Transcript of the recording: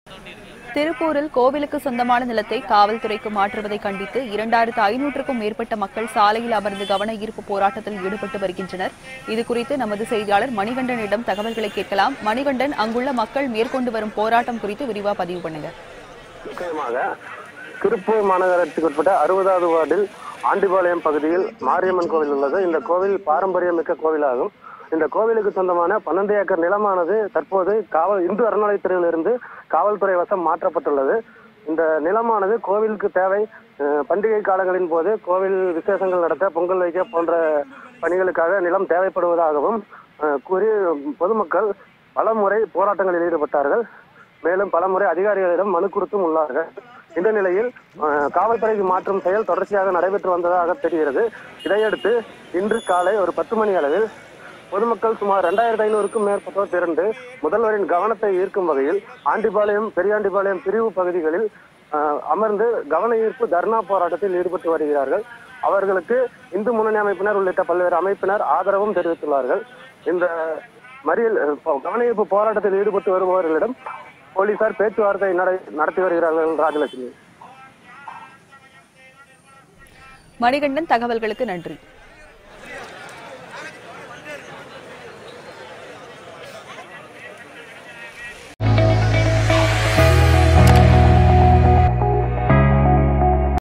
திருப்பூரில் கோவிலுக்கு சொந்தமான நிலத்தை காவல்துறைக்கு மாற்றுவதை கண்டித்து 2500க்கும் மேற்பட்ட மக்கள் சாலையில் அமர்ந்து கவன ஈர்ப்பு போராட்டத்தில் ஈடுபட்டு வருகின்றனர். இதுகுறித்து நமது செய்தியாளர் மணிகண்டனிடம் தகவல்களை கேட்கலாம். மணிகண்டன், அங்குள்ள மக்கள் மேற்கொண்டு வரும் போராட்டம் குறித்து விரிவா பதிவு பண்ணுங்க. முக்கியமாக திருப்பூர் மாநகராட்சிக்கு உட்பட்ட 60வது வார்டில் ஆண்டிபாளையம் பகுதியில் மாரியம்மன் கோவில் உள்ளது. இந்த கோவில் பாரம்பரியமிக்க கோவிலாகும். இந்த கோவிலுக்கு சொந்தமான 12 ஏக்கர் நிலமானது தற்போது இந்து அறநிலையத்துறையிலிருந்து காவல்துறை வசம் மாற்றப்பட்டுள்ளது. இந்த நிலமானது கோவிலுக்கு தேவை. பண்டிகை காலங்களின் போது கோவில் விசேஷங்கள் நடத்த, பொங்கல் வைக்க போன்ற பணிகளுக்காக நிலம் தேவைப்படுவதாகவும் கூறி பொதுமக்கள் பலமுறை போராட்டங்களில் ஈடுபட்டார்கள். மேலும் பலமுறை அதிகாரிகளிடம் மனு கொடுத்தும் உள்ளார்கள். இந்த நிலையில் காவல்துறைக்கு மாற்றும் செயல் தொடர்ச்சியாக நடைபெற்று வந்ததாக தெரிகிறது. இதையடுத்து இன்று காலை ஒரு 10 மணி அளவில் பொதுமக்கள் சுமார் 2500க்கும் மேற்பட்டோர் திரண்டு முதல்வரின் கவனத்தை ஈர்க்கும் வகையில் ஆண்டிபாளையம், பெரியாண்டிபாளையம் பிரிவு பகுதிகளில் அமர்ந்து கவன ஈர்ப்பு தர்ணா போராட்டத்தில் ஈடுபட்டு வருகிறார்கள். அவர்களுக்கு இந்து முன்னணி அமைப்பினர் உள்ளிட்ட பல்வேறு அமைப்பினர் ஆதரவும் தெரிவித்துள்ளார்கள். இந்த மறியல் கவன ஈர்ப்பு போராட்டத்தில் ஈடுபட்டு வருபவர்களிடம் போலீசார் பேச்சுவார்த்தை நடத்தி வருகிறார்கள். ராஜலட்சுமி. மணிகண்டன், தகவல்களுக்கு நன்றி.